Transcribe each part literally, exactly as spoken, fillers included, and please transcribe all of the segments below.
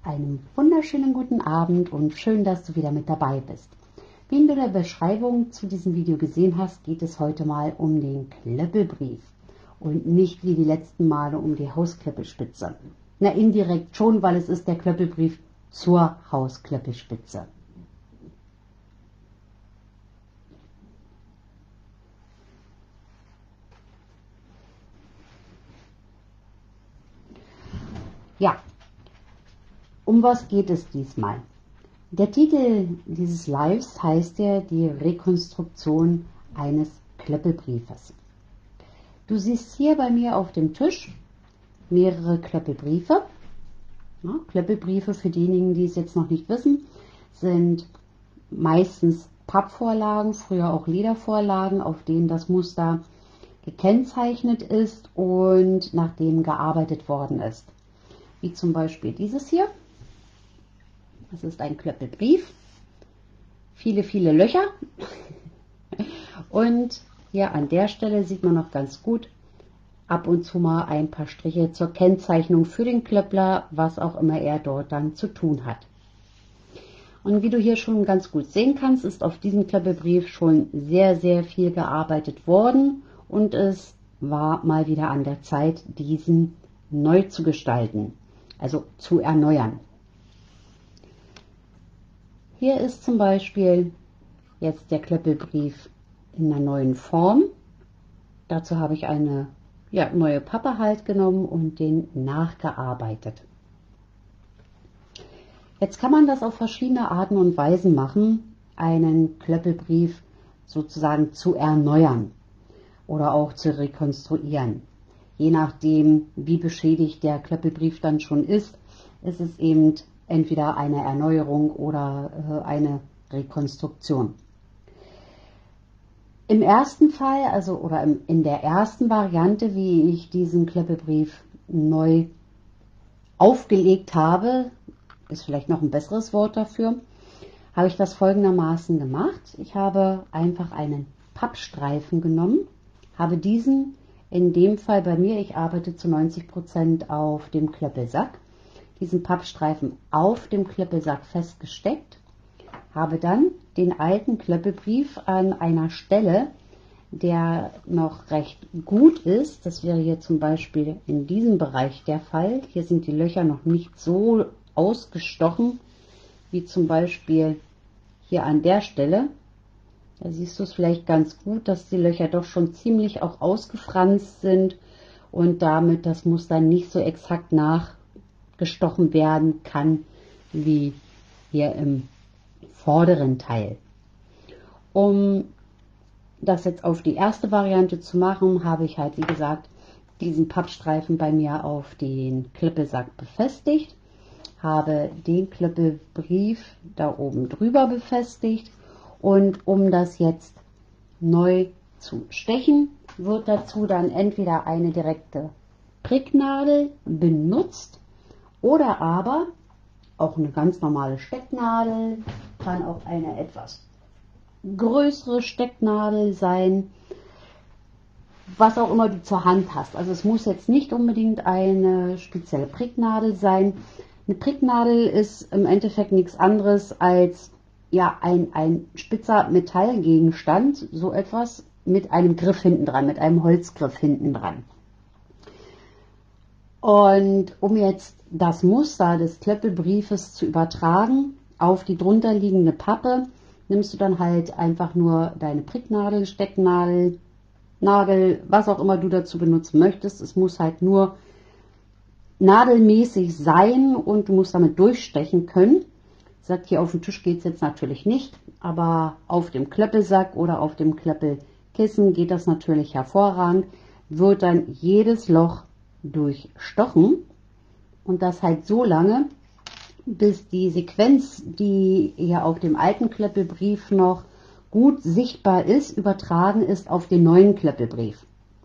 einen wunderschönen guten Abend und schön, dass du wieder mit dabei bist. Wie du in der Beschreibung zu diesem Video gesehen hast, geht es heute mal um den Klöppelbrief und nicht wie die letzten Male um die Hausklöppelspitze. Na, indirekt schon, weil es ist der Klöppelbrief zur Hausklöppelspitze. Ja, um was geht es diesmal? Der Titel dieses Lives heißt ja die Rekonstruktion eines Klöppelbriefes. Du siehst hier bei mir auf dem Tisch mehrere Klöppelbriefe. Ja, Klöppelbriefe, für diejenigen, die es jetzt noch nicht wissen, sind meistens Pappvorlagen, früher auch Ledervorlagen, auf denen das Muster gekennzeichnet ist und nach dem gearbeitet worden ist. Wie zum Beispiel dieses hier. Das ist ein Klöppelbrief. Viele, viele Löcher. Und hier an der Stelle sieht man noch ganz gut ab und zu mal ein paar Striche zur Kennzeichnung für den Klöppler, was auch immer er dort dann zu tun hat. Und wie du hier schon ganz gut sehen kannst, ist auf diesem Klöppelbrief schon sehr, sehr viel gearbeitet worden und es war mal wieder an der Zeit, diesen neu zu gestalten, also zu erneuern. Hier ist zum Beispiel jetzt der Klöppelbrief in einer neuen Form. Dazu habe ich eine ja, neue Pappe halt genommen und den nachgearbeitet. Jetzt kann man das auf verschiedene Arten und Weisen machen, einen Klöppelbrief sozusagen zu erneuern oder auch zu rekonstruieren. Je nachdem, wie beschädigt der Klöppelbrief dann schon ist, ist es eben entweder eine Erneuerung oder äh, eine Rekonstruktion. Im ersten Fall, also oder im, in der ersten Variante, wie ich diesen Klöppelbrief neu aufgelegt habe, ist vielleicht noch ein besseres Wort dafür, habe ich das folgendermaßen gemacht. Ich habe einfach einen Pappstreifen genommen, habe diesen in dem Fall bei mir, ich arbeite zu neunzig Prozent auf dem Klöppelsack, diesen Pappstreifen auf dem Klöppelsack festgesteckt, habe dann den alten Klöppelbrief an einer Stelle, der noch recht gut ist, das wäre hier zum Beispiel in diesem Bereich der Fall, hier sind die Löcher noch nicht so ausgestochen, wie zum Beispiel hier an der Stelle. Da siehst du es vielleicht ganz gut, dass die Löcher doch schon ziemlich auch ausgefranst sind und damit das Muster nicht so exakt nachgestochen werden kann wie hier im vorderen Teil. Um das jetzt auf die erste Variante zu machen, habe ich halt wie gesagt diesen Pappstreifen bei mir auf den Klöppelsack befestigt, habe den Klöppelbrief da oben drüber befestigt. Und um das jetzt neu zu stechen, wird dazu dann entweder eine direkte Pricknadel benutzt oder aber auch eine ganz normale Stecknadel, kann auch eine etwas größere Stecknadel sein, was auch immer du zur Hand hast. Also es muss jetzt nicht unbedingt eine spezielle Pricknadel sein. Eine Pricknadel ist im Endeffekt nichts anderes als ja, ein, ein spitzer Metallgegenstand, so etwas mit einem Griff hinten dran, mit einem Holzgriff hinten dran. Und um jetzt das Muster des Klöppelbriefes zu übertragen auf die drunter liegende Pappe, nimmst du dann halt einfach nur deine Pricknadel, Stecknadel, Nagel, was auch immer du dazu benutzen möchtest. Es muss halt nur nadelmäßig sein und du musst damit durchstechen können. Sagt, hier auf dem Tisch geht es jetzt natürlich nicht, aber auf dem Klöppelsack oder auf dem Klöppelkissen geht das natürlich hervorragend. Wird dann jedes Loch durchstochen und das halt so lange, bis die Sequenz, die hier auf dem alten Klöppelbrief noch gut sichtbar ist, übertragen ist auf den neuen Klöppelbrief.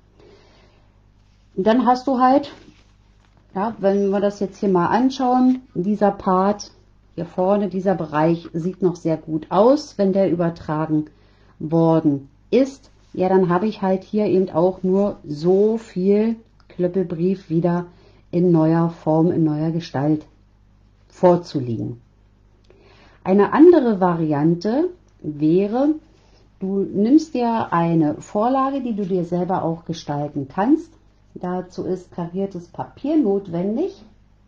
Und dann hast du halt, ja, wenn wir das jetzt hier mal anschauen, dieser Part hier vorne, dieser Bereich sieht noch sehr gut aus, wenn der übertragen worden ist. Ja, dann habe ich halt hier eben auch nur so viel Klöppelbrief wieder in neuer Form, in neuer Gestalt. vorzuliegen. Eine andere Variante wäre, du nimmst dir eine Vorlage, die du dir selber auch gestalten kannst. Dazu ist kariertes Papier notwendig.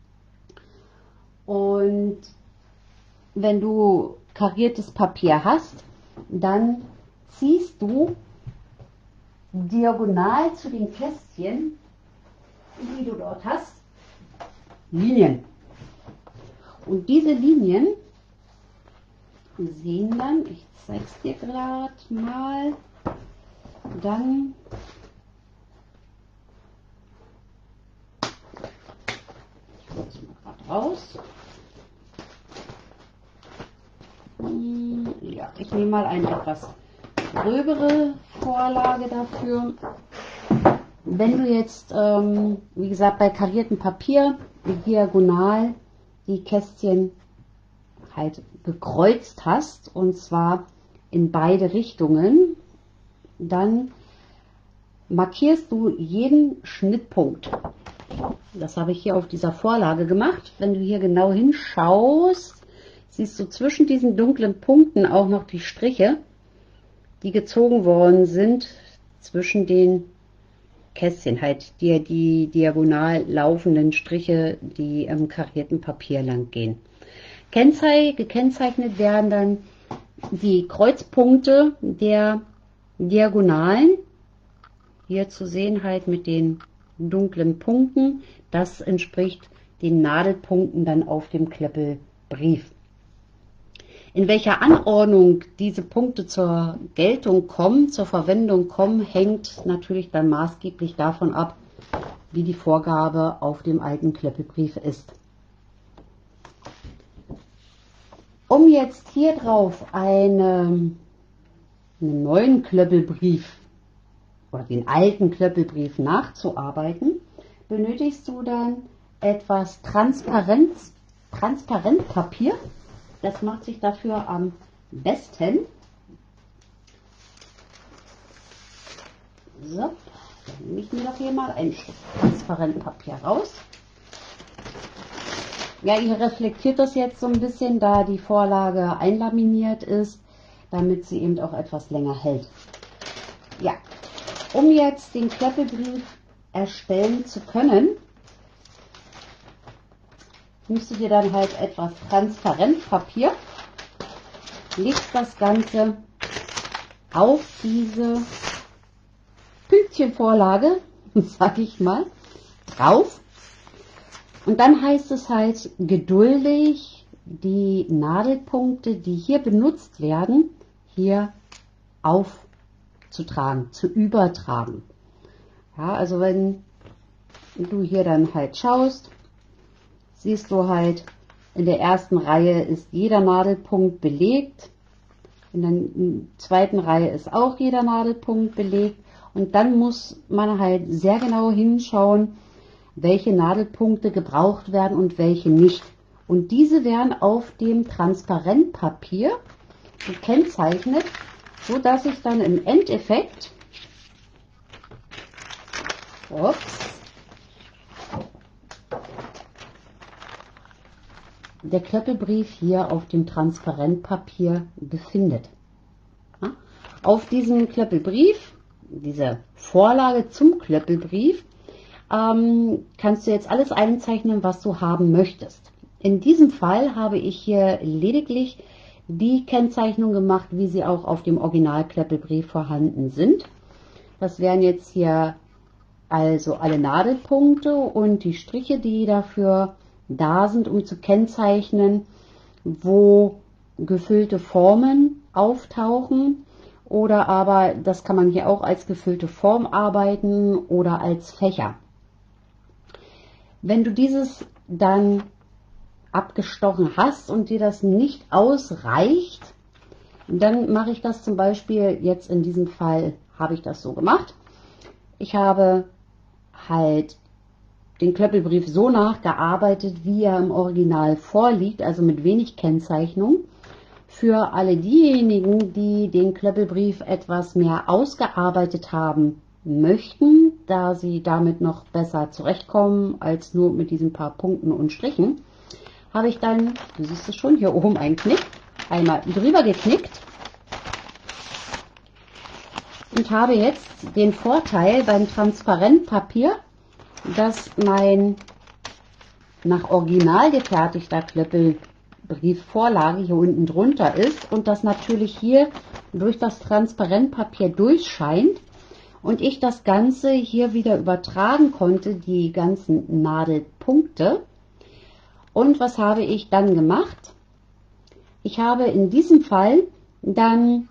Und wenn du kariertes Papier hast, dann ziehst du diagonal zu den Kästchen, die du dort hast, Linien. Und diese Linien sehen dann, ich zeige es dir gerade mal, dann ich hole es mal gerade raus. Ja, ich nehme mal eine etwas gröbere Vorlage dafür. Wenn du jetzt, ähm, wie gesagt, bei kariertem Papier diagonal die Kästchen halt gekreuzt hast, und zwar in beide Richtungen, dann markierst du jeden Schnittpunkt. Das habe ich hier auf dieser Vorlage gemacht. Wenn du hier genau hinschaust, siehst du zwischen diesen dunklen Punkten auch noch die Striche, die gezogen worden sind zwischen den Kästchen, halt die, die diagonal laufenden Striche, die im karierten Papier lang gehen. Kennzei gekennzeichnet werden dann die Kreuzpunkte der Diagonalen, hier zu sehen halt mit den dunklen Punkten. Das entspricht den Nadelpunkten dann auf dem Klöppelbrief. In welcher Anordnung diese Punkte zur Geltung kommen, zur Verwendung kommen, hängt natürlich dann maßgeblich davon ab, wie die Vorgabe auf dem alten Klöppelbrief ist. Um jetzt hier drauf eine, einen neuen Klöppelbrief oder den alten Klöppelbrief nachzuarbeiten, benötigst du dann etwas Transparenz, Transparentpapier. Das macht sich dafür am besten. So, dann nehme ich mir doch hier mal ein Stück Transparentpapier raus. Ja, ihr reflektiert das jetzt so ein bisschen, da die Vorlage einlaminiert ist, damit sie eben auch etwas länger hält. Ja, um jetzt den Klöppelbrief erstellen zu können, nimmst du dir dann halt etwas Transparentpapier, legst das Ganze auf diese Pünktchenvorlage, sag ich mal, drauf. Und dann heißt es halt geduldig, die Nadelpunkte, die hier benutzt werden, hier aufzutragen, zu übertragen. Ja, also wenn du hier dann halt schaust, siehst du halt, in der ersten Reihe ist jeder Nadelpunkt belegt, in der zweiten Reihe ist auch jeder Nadelpunkt belegt, und dann muss man halt sehr genau hinschauen, welche Nadelpunkte gebraucht werden und welche nicht. Und diese werden auf dem Transparentpapier gekennzeichnet, so dass ich dann im Endeffekt ups, der Klöppelbrief hier auf dem Transparentpapier befindet. Ja? Auf diesem Klöppelbrief, diese Vorlage zum Klöppelbrief, ähm, kannst du jetzt alles einzeichnen, was du haben möchtest. In diesem Fall habe ich hier lediglich die Kennzeichnung gemacht, wie sie auch auf dem Original-Klöppelbrief vorhanden sind. Das wären jetzt hier also alle Nadelpunkte und die Striche, die dafür da sind, um zu kennzeichnen, wo gefüllte Formen auftauchen, oder aber, das kann man hier auch als gefüllte Form arbeiten oder als Fächer. Wenn du dieses dann abgestochen hast und dir das nicht ausreicht, dann mache ich das zum Beispiel, jetzt in diesem Fall habe ich das so gemacht. Ich habe halt den Klöppelbrief so nachgearbeitet, wie er im Original vorliegt, also mit wenig Kennzeichnung. Für alle diejenigen, die den Klöppelbrief etwas mehr ausgearbeitet haben möchten, da sie damit noch besser zurechtkommen als nur mit diesen paar Punkten und Strichen, habe ich dann, du siehst es schon, hier oben einen Knick, einmal drüber geknickt und habe jetzt den Vorteil beim Transparentpapier, dass mein nach Original gefertigter Klöppelbriefvorlage hier unten drunter ist und das natürlich hier durch das Transparentpapier durchscheint und ich das Ganze hier wieder übertragen konnte, die ganzen Nadelpunkte. Und was habe ich dann gemacht? Ich habe in diesem Fall dann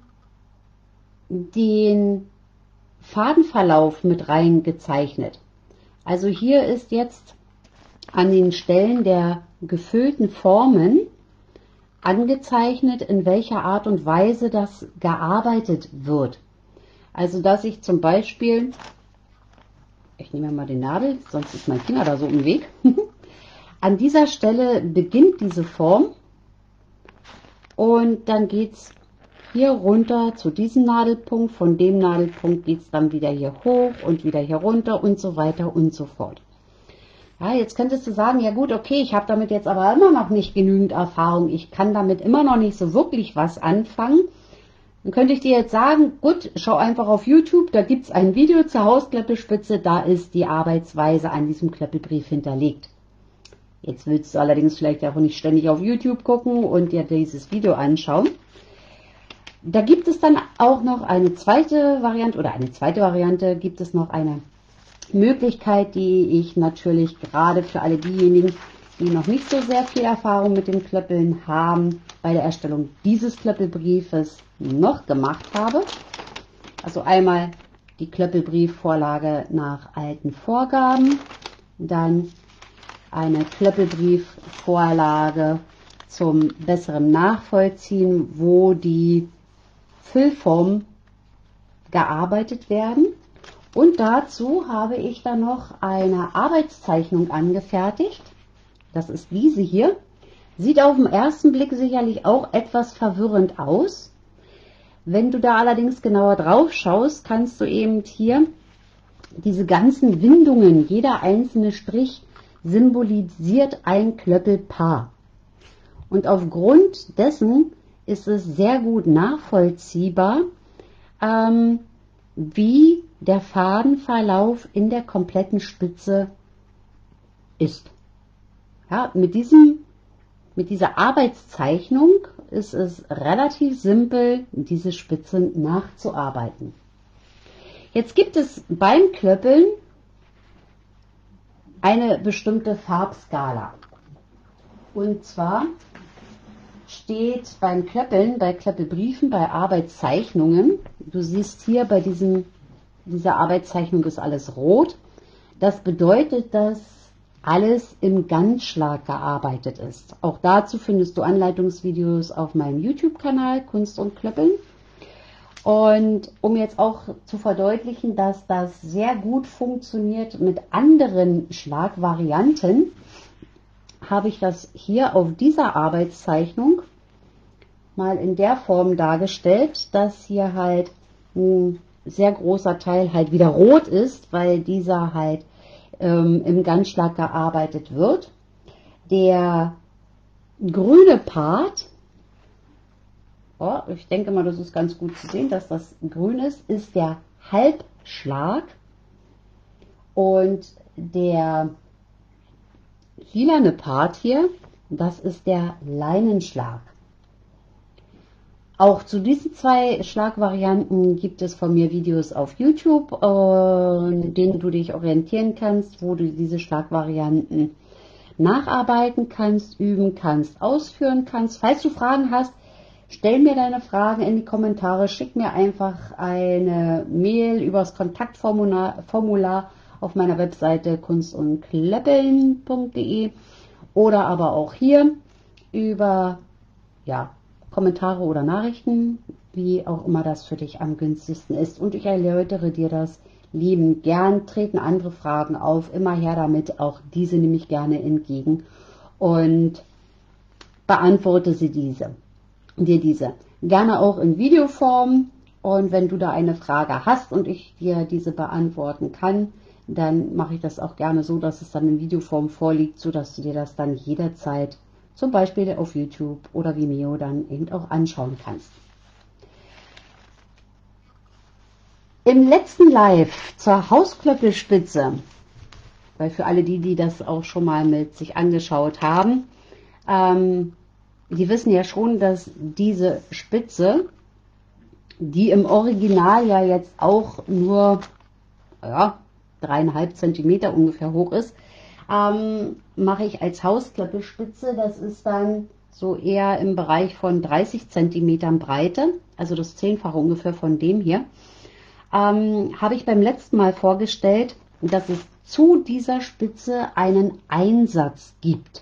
den Fadenverlauf mit rein gezeichnet. Also hier ist jetzt an den Stellen der gefüllten Formen angezeichnet, in welcher Art und Weise das gearbeitet wird. Also dass ich zum Beispiel, ich nehme mal die Nadel, sonst ist mein Finger da so im Weg, an dieser Stelle beginnt diese Form und dann geht es hier runter zu diesem Nadelpunkt, von dem Nadelpunkt geht es dann wieder hier hoch und wieder hier runter und so weiter und so fort. Ja, jetzt könntest du sagen, ja gut, okay, ich habe damit jetzt aber immer noch nicht genügend Erfahrung, ich kann damit immer noch nicht so wirklich was anfangen. Dann könnte ich dir jetzt sagen, gut, schau einfach auf YouTube, da gibt es ein Video zur Hausklöppelspitze, da ist die Arbeitsweise an diesem Klöppelbrief hinterlegt. Jetzt willst du allerdings vielleicht auch nicht ständig auf YouTube gucken und dir dieses Video anschauen. Da gibt es dann auch noch eine zweite Variante, oder eine zweite Variante gibt es noch eine Möglichkeit, die ich natürlich gerade für alle diejenigen, die noch nicht so sehr viel Erfahrung mit dem Klöppeln haben, bei der Erstellung dieses Klöppelbriefes noch gemacht habe. Also einmal die Klöppelbriefvorlage nach alten Vorgaben, dann eine Klöppelbriefvorlage zum besseren Nachvollziehen, wo die Füllformen gearbeitet werden. Und dazu habe ich dann noch eine Arbeitszeichnung angefertigt. Das ist diese hier. Sieht auf den ersten Blick sicherlich auch etwas verwirrend aus. Wenn du da allerdings genauer drauf schaust, kannst du eben hier diese ganzen Windungen, jeder einzelne Strich symbolisiert ein Klöppelpaar. Und aufgrund dessen ist es sehr gut nachvollziehbar, ähm, wie der Fadenverlauf in der kompletten Spitze ist. Ja, mit, diesem, mit dieser Arbeitszeichnung ist es relativ simpel, diese Spitzen nachzuarbeiten. Jetzt gibt es beim Klöppeln eine bestimmte Farbskala. Und zwar steht beim Klöppeln, bei Klöppelbriefen, bei Arbeitszeichnungen, du siehst hier bei diesem, dieser Arbeitszeichnung ist alles rot. Das bedeutet, dass alles im Ganzschlag gearbeitet ist. Auch dazu findest du Anleitungsvideos auf meinem YouTube-Kanal Kunst und Klöppeln. Und um jetzt auch zu verdeutlichen, dass das sehr gut funktioniert mit anderen Schlagvarianten, habe ich das hier auf dieser Arbeitszeichnung mal in der Form dargestellt, dass hier halt ein sehr großer Teil halt wieder rot ist, weil dieser halt ähm, im Ganzschlag gearbeitet wird. Der grüne Part, oh, ich denke mal, das ist ganz gut zu sehen, dass das grün ist, ist der Halbschlag und der lilane Part hier, das ist der Leinenschlag. Auch zu diesen zwei Schlagvarianten gibt es von mir Videos auf YouTube, in denen du dich orientieren kannst, wo du diese Schlagvarianten nacharbeiten kannst, üben kannst, ausführen kannst. Falls du Fragen hast, stell mir deine Fragen in die Kommentare, schick mir einfach eine Mail übers Kontaktformular Formular auf meiner Webseite kunst und klöppeln punkt de oder aber auch hier über ja, Kommentare oder Nachrichten, wie auch immer das für dich am günstigsten ist. Und ich erläutere dir das liebend gern, treten andere Fragen auf, immer her damit, auch diese nehme ich gerne entgegen und beantworte sie diese, dir diese. Gerne auch in Videoform, und wenn du da eine Frage hast und ich dir diese beantworten kann, dann mache ich das auch gerne so, dass es dann in Videoform vorliegt, so dass du dir das dann jederzeit zum Beispiel auf YouTube oder Vimeo dann eben auch anschauen kannst. Im letzten Live zur Hausklöppelspitze, weil für alle die, die das auch schon mal mit sich angeschaut haben, ähm, die wissen ja schon, dass diese Spitze, die im Original ja jetzt auch nur ja, dreieinhalb Zentimeter ungefähr hoch ist, ähm, mache ich als Hausklöppelspitze. Das ist dann so eher im Bereich von dreißig Zentimetern Breite, also das Zehnfache ungefähr von dem hier. Ähm, habe ich beim letzten Mal vorgestellt, dass es zu dieser Spitze einen Einsatz gibt.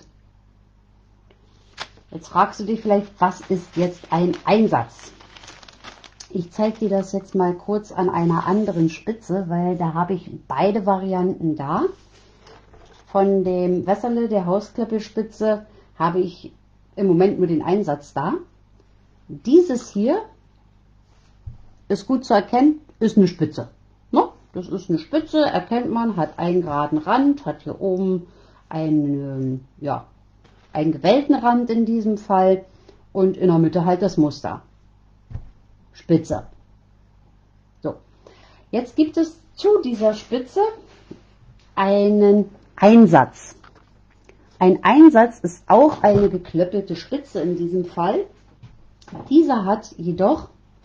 Jetzt fragst du dich vielleicht, was ist jetzt ein Einsatz? Ich zeige dir das jetzt mal kurz an einer anderen Spitze, weil da habe ich beide Varianten da. Von dem Wesserle, der Hausklöppelspitze, habe ich im Moment nur den Einsatz da. Dieses hier ist gut zu erkennen, ist eine Spitze. Ne? Das ist eine Spitze, erkennt man, hat einen geraden Rand, hat hier oben einen, ja, einen gewellten Rand in diesem Fall und in der Mitte halt das Muster. Spitze. So, jetzt gibt es zu dieser Spitze einen Einsatz. Ein Einsatz ist auch eine geklöppelte Spitze in diesem Fall. Dieser hat jedoch,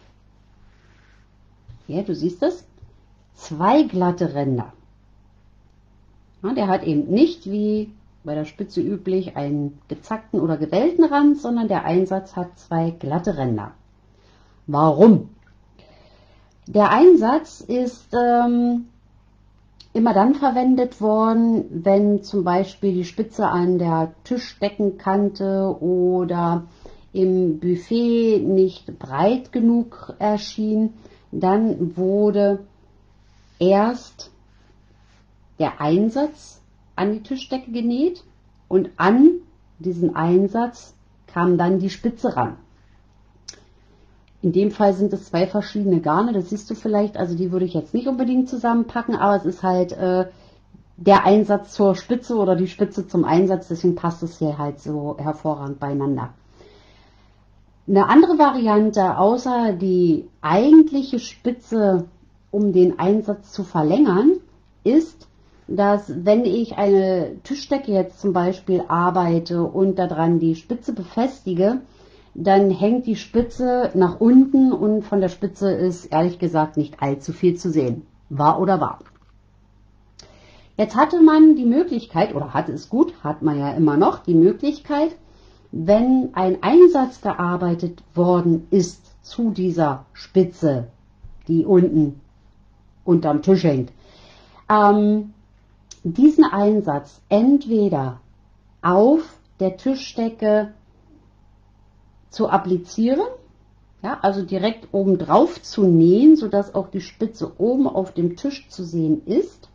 ja, du siehst es, zwei glatte Ränder. Ja, der hat eben nicht wie bei der Spitze üblich einen gezackten oder gewellten Rand, sondern der Einsatz hat zwei glatte Ränder. Warum? Der Einsatz ist ähm, immer dann verwendet worden, wenn zum Beispiel die Spitze an der Tischdeckenkante oder im Buffet nicht breit genug erschien. Dann wurde erst der Einsatz an die Tischdecke genäht und an diesen Einsatz kam dann die Spitze ran. In dem Fall sind es zwei verschiedene Garne, das siehst du vielleicht, also die würde ich jetzt nicht unbedingt zusammenpacken, aber es ist halt äh, der Einsatz zur Spitze oder die Spitze zum Einsatz, deswegen passt es hier halt so hervorragend beieinander. Eine andere Variante, außer die eigentliche Spitze, um den Einsatz zu verlängern, ist, dass wenn ich eine Tischdecke jetzt zum Beispiel arbeite und daran die Spitze befestige, dann hängt die Spitze nach unten und von der Spitze ist ehrlich gesagt nicht allzu viel zu sehen. Wahr oder wahr? Jetzt hatte man die Möglichkeit, oder hatte es gut, hat man ja immer noch die Möglichkeit, wenn ein Einsatz gearbeitet worden ist zu dieser Spitze, die unten unterm Tisch hängt, ähm, diesen Einsatz entweder auf der Tischdecke zu applizieren, ja, also direkt oben drauf zu nähen, sodass auch die Spitze oben auf dem Tisch zu sehen ist.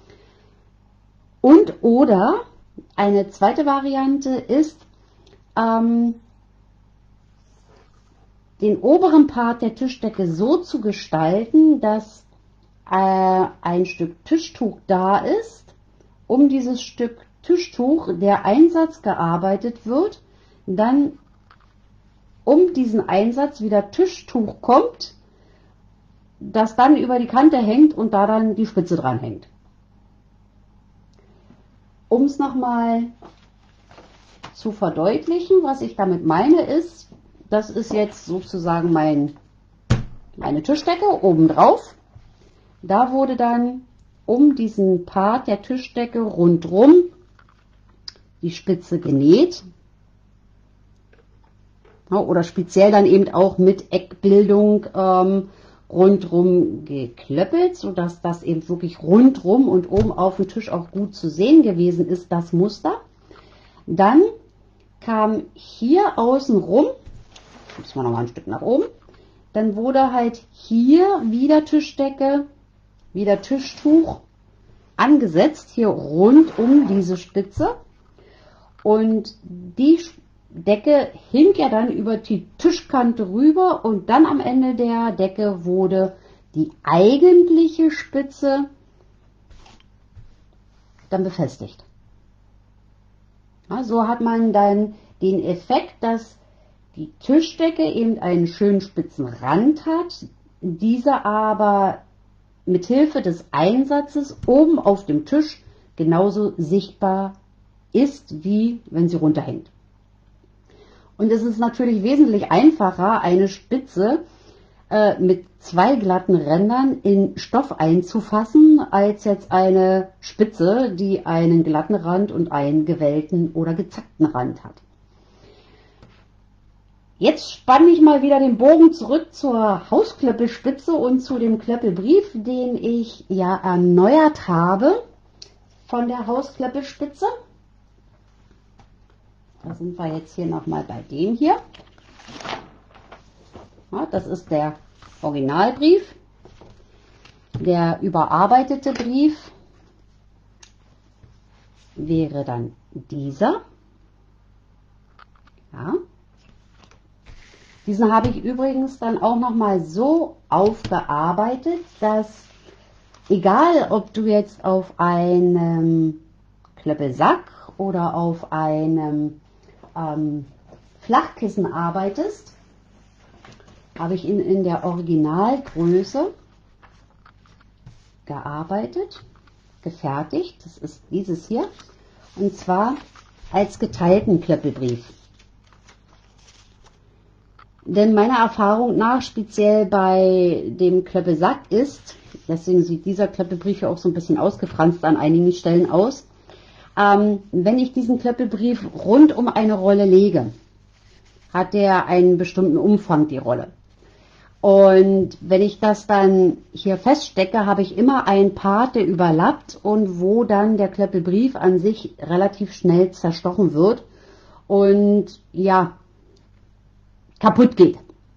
Und oder eine zweite Variante ist, ähm, den oberen Part der Tischdecke so zu gestalten, dass äh, ein Stück Tischtuch da ist, um dieses Stück Tischtuch der Einsatz gearbeitet wird, dann um diesen Einsatz wieder Tischtuch kommt, das dann über die Kante hängt und da dann die Spitze dran hängt. Um es nochmal zu verdeutlichen, was ich damit meine, ist, das ist jetzt sozusagen mein, meine Tischdecke obendrauf. Da wurde dann um diesen Part der Tischdecke rundrum die Spitze genäht. Oder speziell dann eben auch mit Eckbildung ähm, rundrum geklöppelt, sodass das eben wirklich rundrum und oben auf dem Tisch auch gut zu sehen gewesen ist, das Muster. Dann kam hier außen rum, müssen wir noch mal ein Stück nach oben, dann wurde halt hier wieder Tischdecke, wieder Tischtuch angesetzt, hier rund um diese Spitze. Und die Decke hing ja dann über die Tischkante rüber und dann am Ende der Decke wurde die eigentliche Spitze dann befestigt. Ja, so hat man dann den Effekt, dass die Tischdecke eben einen schönen spitzen Rand hat, dieser aber mit Hilfe des Einsatzes oben auf dem Tisch genauso sichtbar ist, wie wenn sie runterhängt. Und es ist natürlich wesentlich einfacher, eine Spitze äh, mit zwei glatten Rändern in Stoff einzufassen, als jetzt eine Spitze, die einen glatten Rand und einen gewellten oder gezackten Rand hat. Jetzt spanne ich mal wieder den Bogen zurück zur Hausklöppelspitze und zu dem Klöppelbrief, den ich ja erneuert habe von der Hausklöppelspitze. Da sind wir jetzt hier nochmal bei dem hier. Ja, das ist der Originalbrief. Der überarbeitete Brief wäre dann dieser. Ja. Diesen habe ich übrigens dann auch nochmal so aufgearbeitet, dass egal ob du jetzt auf einem Klöppelsack oder auf einem ähm, Flachkissen arbeitest, habe ich ihn in der Originalgröße gearbeitet, gefertigt. Das ist dieses hier, und zwar als geteilten Klöppelbrief. Denn meiner Erfahrung nach, speziell bei dem Klöppelsack ist, deswegen sieht dieser Klöppelbrief ja auch so ein bisschen ausgefranst an einigen Stellen aus, ähm, wenn ich diesen Klöppelbrief rund um eine Rolle lege, hat der einen bestimmten Umfang, die Rolle. Und wenn ich das dann hier feststecke, habe ich immer einen Part, der überlappt und wo dann der Klöppelbrief an sich relativ schnell zerstochen wird und ja, kaputt geht.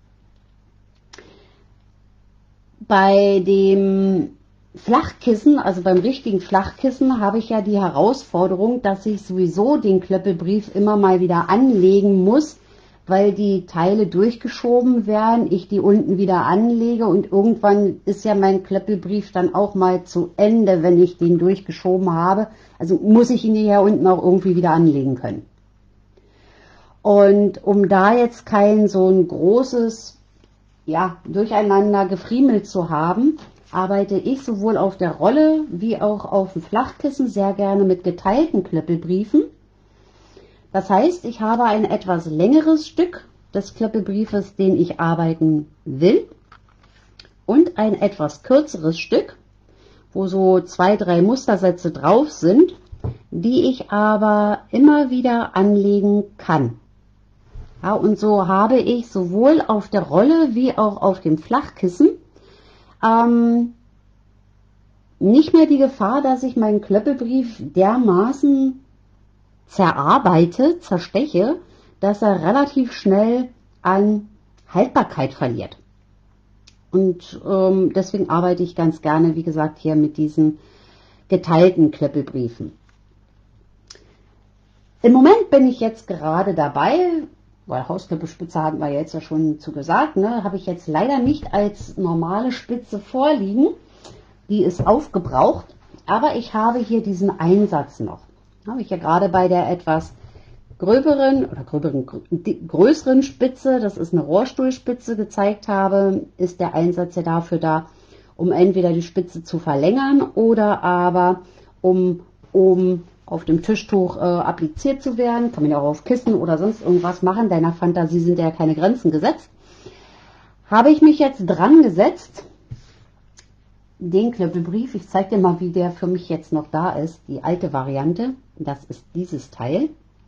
Bei dem Flachkissen, also beim richtigen Flachkissen, habe ich ja die Herausforderung, dass ich sowieso den Klöppelbrief immer mal wieder anlegen muss, weil die Teile durchgeschoben werden, ich die unten wieder anlege und irgendwann ist ja mein Klöppelbrief dann auch mal zu Ende, wenn ich den durchgeschoben habe. Also muss ich ihn hier unten auch irgendwie wieder anlegen können. Und um da jetzt kein so ein großes, ja, Durcheinander gefriemelt zu haben, arbeite ich sowohl auf der Rolle wie auch auf dem Flachkissen sehr gerne mit geteilten Klöppelbriefen. Das heißt, ich habe ein etwas längeres Stück des Klöppelbriefes, den ich arbeiten will, und ein etwas kürzeres Stück, wo so zwei, drei Mustersätze drauf sind, die ich aber immer wieder anlegen kann. Ja, und so habe ich sowohl auf der Rolle wie auch auf dem Flachkissen ähm, nicht mehr die Gefahr, dass ich meinen Klöppelbrief dermaßen zerarbeite, zersteche, dass er relativ schnell an Haltbarkeit verliert. Und ähm, deswegen arbeite ich ganz gerne, wie gesagt, hier mit diesen geteilten Klöppelbriefen. Im Moment bin ich jetzt gerade dabei, weil Hausklöppelspitze hatten wir jetzt ja schon zu gesagt, ne, habe ich jetzt leider nicht als normale Spitze vorliegen. Die ist aufgebraucht, aber ich habe hier diesen Einsatz noch. Habe ich ja gerade bei der etwas gröberen oder gröberen, größeren Spitze, das ist eine Rohrstuhlspitze, gezeigt habe, ist der Einsatz ja dafür da, um entweder die Spitze zu verlängern oder aber um oben auf dem Tischtuch äh, appliziert zu werden. Kann man ja auch auf Kissen oder sonst irgendwas machen. Deiner Fantasie sind ja keine Grenzen gesetzt. Habe ich mich jetzt dran gesetzt, den Klöppelbrief, ich zeige dir mal, wie der für mich jetzt noch da ist, die alte Variante, das ist dieses Teil.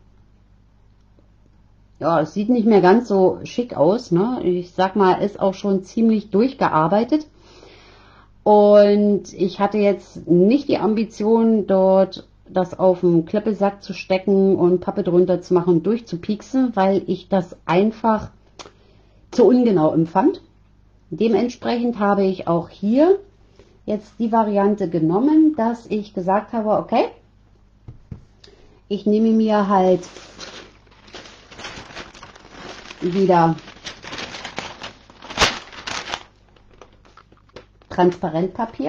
Ja, es sieht nicht mehr ganz so schick aus, ne? Ich sag mal, ist auch schon ziemlich durchgearbeitet. Und ich hatte jetzt nicht die Ambition, dort das auf den Klöppelsack zu stecken und Pappe drunter zu machen und durchzupieksen, weil ich das einfach zu ungenau empfand. Dementsprechend habe ich auch hier jetzt die Variante genommen, dass ich gesagt habe, okay, ich nehme mir halt wieder Transparentpapier,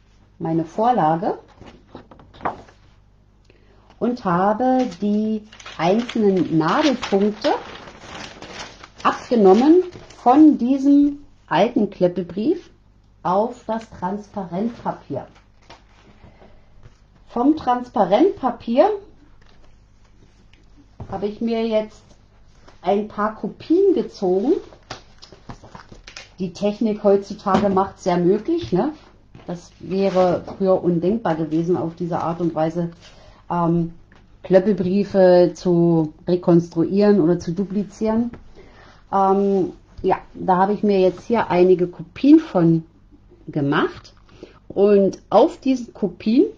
meine Vorlage, und habe die einzelnen Nadelpunkte abgenommen von diesem alten Kleppebrief auf das Transparentpapier. Vom Transparentpapier habe ich mir jetzt ein paar Kopien gezogen. Die Technik heutzutage macht es ja möglich, ne? Das wäre früher undenkbar gewesen, auf diese Art und Weise ähm, Klöppelbriefe zu rekonstruieren oder zu duplizieren. Ähm, ja, da habe ich mir jetzt hier einige Kopien von gemacht. Und auf diesen Kopien,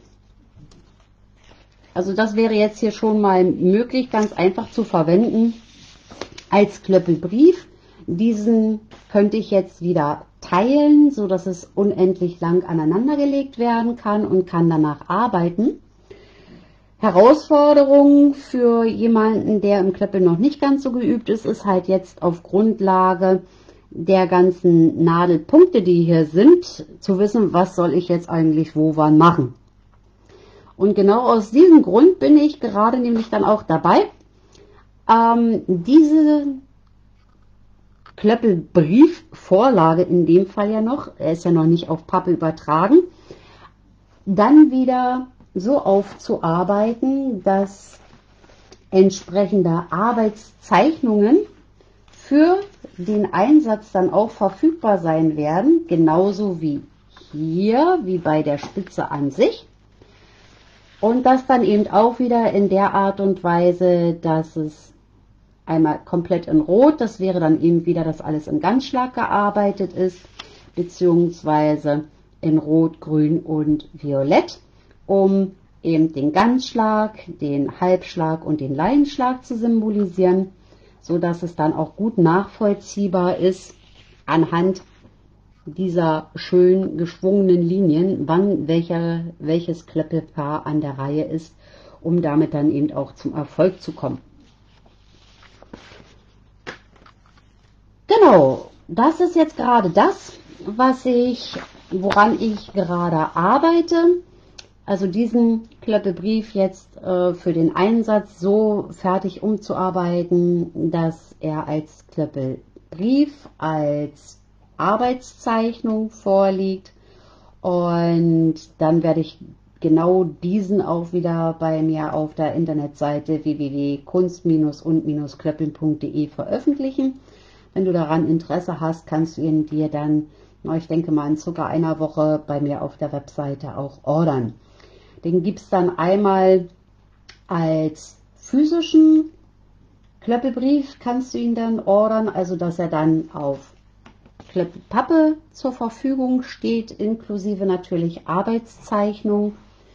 also das wäre jetzt hier schon mal möglich, ganz einfach zu verwenden als Klöppelbrief. Diesen könnte ich jetzt wieder teilen, so dass es unendlich lang aneinander gelegt werden kann und kann danach arbeiten. Herausforderung für jemanden, der im Klöppeln noch nicht ganz so geübt ist, ist halt jetzt auf Grundlage der ganzen Nadelpunkte, die hier sind, zu wissen, was soll ich jetzt eigentlich wo wann machen. Und genau aus diesem Grund bin ich gerade nämlich dann auch dabei, ähm, diese Klöppelbriefvorlage in dem Fall ja noch, er ist ja noch nicht auf Pappe übertragen, dann wieder so aufzuarbeiten, dass entsprechende Arbeitszeichnungen für den Einsatz dann auch verfügbar sein werden, genauso wie hier, wie bei der Spitze an sich. Und das dann eben auch wieder in der Art und Weise, dass es einmal komplett in Rot, das wäre dann eben wieder, dass alles im Ganzschlag gearbeitet ist, beziehungsweise in Rot, Grün und Violett, um eben den Ganzschlag, den Halbschlag und den Laienschlag zu symbolisieren, so dass es dann auch gut nachvollziehbar ist anhand dieser schön geschwungenen Linien, wann welcher, welches Klöppelpaar an der Reihe ist, um damit dann eben auch zum Erfolg zu kommen. Genau, das ist jetzt gerade das, was ich, woran ich gerade arbeite. Also diesen Klöppelbrief jetzt äh, für den Einsatz so fertig umzuarbeiten, dass er als Klöppelbrief, als Arbeitszeichnung vorliegt. Und dann werde ich genau diesen auch wieder bei mir auf der Internetseite w w w punkt kunst und klöppeln punkt de veröffentlichen. Wenn du daran Interesse hast, kannst du ihn dir dann, ich denke mal in circa einer Woche, bei mir auf der Webseite auch ordern. Den gibt es dann einmal als physischen Klöppelbrief, kannst du ihn dann ordern, also dass er dann auf Klöppelpappe zur Verfügung steht, inklusive natürlich Arbeitszeichnung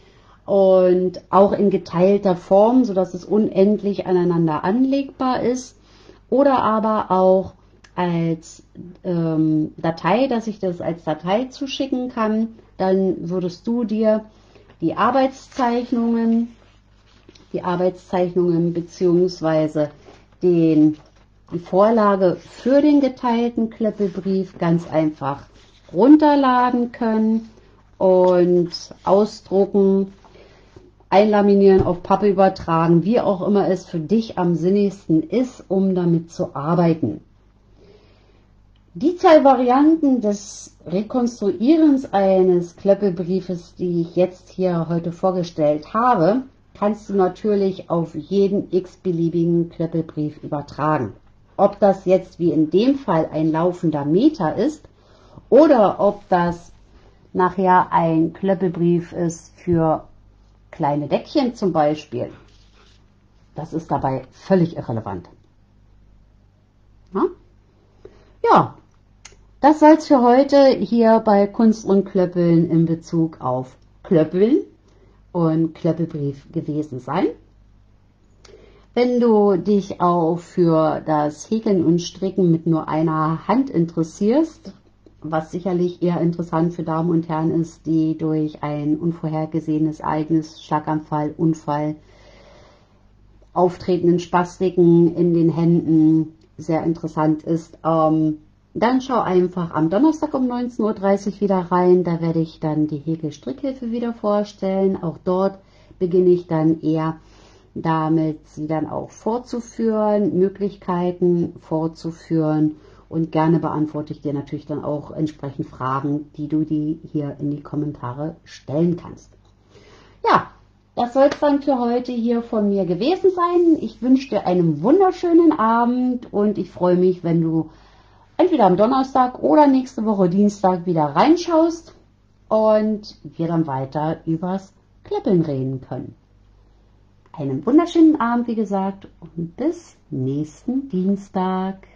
und auch in geteilter Form, sodass es unendlich aneinander anlegbar ist, oder aber auch als ähm, Datei, dass ich das als Datei zuschicken kann. Dann würdest du dir die Arbeitszeichnungen, die Arbeitszeichnungen beziehungsweise den, die Vorlage für den geteilten Klöppelbrief ganz einfach runterladen können und ausdrucken, einlaminieren, auf Pappe übertragen, wie auch immer es für dich am sinnigsten ist, um damit zu arbeiten. Die zwei Varianten des Rekonstruierens eines Klöppelbriefes, die ich jetzt hier heute vorgestellt habe, kannst du natürlich auf jeden x-beliebigen Klöppelbrief übertragen. Ob das jetzt wie in dem Fall ein laufender Meter ist oder ob das nachher ein Klöppelbrief ist für kleine Deckchen zum Beispiel, das ist dabei völlig irrelevant. Ja, ja. Das soll es für heute hier bei Kunst und Klöppeln in Bezug auf Klöppeln und Klöppelbrief gewesen sein. Wenn du dich auch für das Häkeln und Stricken mit nur einer Hand interessierst, was sicherlich eher interessant für Damen und Herren ist, die durch ein unvorhergesehenes Ereignis, Schlaganfall, Unfall, auftretenden Spastiken in den Händen sehr interessant ist, ähm, dann schau einfach am Donnerstag um neunzehn Uhr dreißig wieder rein. Da werde ich dann die Häkel-Strickhilfe wieder vorstellen. Auch dort beginne ich dann eher damit sie dann auch fortzuführen, Möglichkeiten fortzuführen. Und gerne beantworte ich dir natürlich dann auch entsprechend Fragen, die du die hier in die Kommentare stellen kannst. Ja, das soll es dann für heute hier von mir gewesen sein. Ich wünsche dir einen wunderschönen Abend und ich freue mich, wenn du entweder am Donnerstag oder nächste Woche Dienstag wieder reinschaust und wir dann weiter übers Kleppeln reden können. Einen wunderschönen Abend, wie gesagt, und bis nächsten Dienstag.